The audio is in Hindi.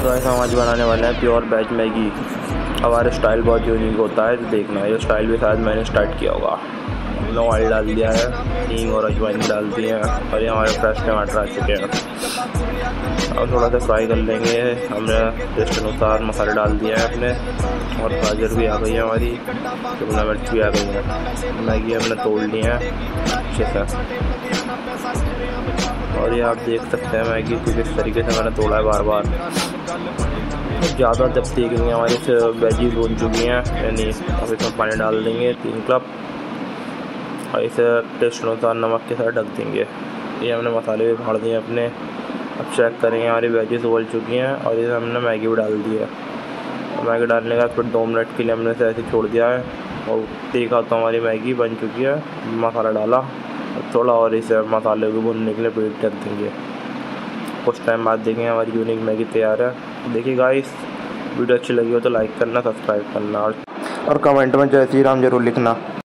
तो ऐसा हम आज बनाने वाले हैं प्योर वेज मैगी। हमारा स्टाइल बहुत यूनिक होता है, तो देखना ये स्टाइल भी शायद मैंने स्टार्ट किया होगा। हमने ऑयल डाल दिया है, हींग और अजवाइन डाल दिए हैं और ये हमारे फ्रेश टमाटर आ चुके हैं। अब थोड़ा सा फ्राई कर लेंगे। हमने टेस्ट अनुसार मसाले डाल दिए हैं अपने, और गाजर भी आ गई है हमारी, शिमला मिर्च भी आ गई है। मैगी हमने तोड़ ली है अच्छे से, और ये आप देख सकते हैं मैगी को किस तरीके से मैंने तोड़ा है बार बार। ज़्यादा जब देखेंगे हमारी वेजीज बन चुकी हैं, यानी अब इसमें पानी डाल देंगे 3 कप, और इसे टेस्ट अनुसार नमक के साथ ढक देंगे। ये हमने मसाले भी फाड़ दिए अपने। अब चेक करेंगे हमारी वेजीज उबल चुकी हैं, और इसे हमने मैगी भी डाल दी है। मैगी डालने के बाद फिर 2 मिनट के लिए हमने इसे ऐसे छोड़ दिया है, और देखा तो हमारी मैगी बन चुकी है। मसाला डाला, थोड़ा और इसे मसाले को भूनने के लिए वेट कर देंगे। कुछ टाइम बाद देखेंगे हमारी यूनिक मैगी तैयार है। देखिए गाइस, वीडियो अच्छी लगी हो तो लाइक करना, सब्सक्राइब करना, और कमेंट में जय श्री राम जरूर लिखना।